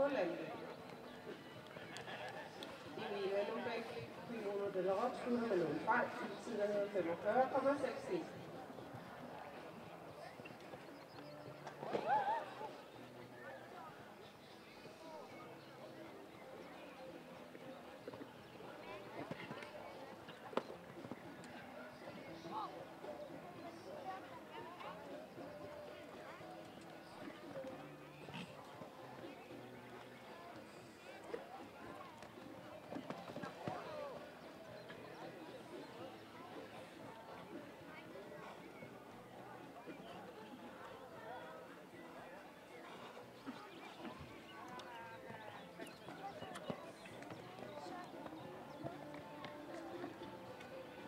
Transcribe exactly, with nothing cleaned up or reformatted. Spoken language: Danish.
Hollandien. Emil Hellebæk, Pilono de la Roche, slutter med nogle fejl. Tiden er femogfyrre komma seks en.